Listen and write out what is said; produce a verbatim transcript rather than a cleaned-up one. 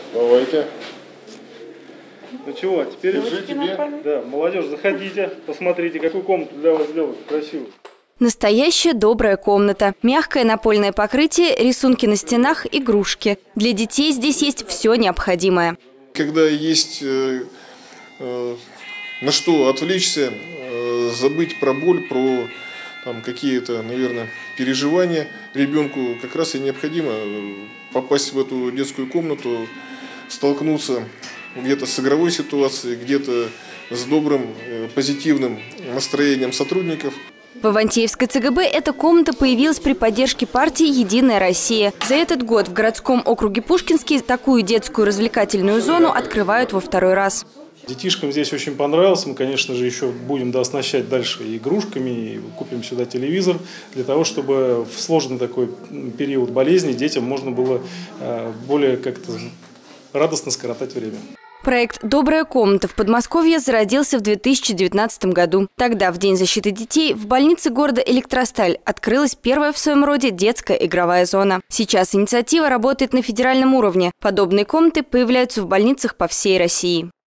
Давайте. Ну чего, теперь Держи тебе. Да, молодежь, заходите, посмотрите, какую комнату для вас сделать красивую. Настоящая добрая комната. Мягкое напольное покрытие, рисунки на стенах, игрушки. Для детей здесь есть все необходимое. Когда есть э, э, на что отвлечься, э, забыть про боль, про там, какие-то, наверное, переживания, ребенку как раз и необходимо попасть в эту детскую комнату, столкнуться где-то с игровой ситуацией, где-то с добрым, э, позитивным настроением сотрудников. В Ивантеевской ЦГБ эта комната появилась при поддержке партии «Единая Россия». За этот год в городском округе Пушкинский такую детскую развлекательную зону открывают во второй раз. Детишкам здесь очень понравилось. Мы, конечно же, еще будем дооснащать дальше и игрушками, и купим сюда телевизор, для того, чтобы в сложный такой период болезни детям можно было более как-то радостно скоротать время. Проект «Добрая комната» в Подмосковье зародился в две тысячи девятнадцатом году. Тогда, в День защиты детей, в больнице города Электросталь открылась первая в своем роде детская игровая зона. Сейчас инициатива работает на федеральном уровне. Подобные комнаты появляются в больницах по всей России.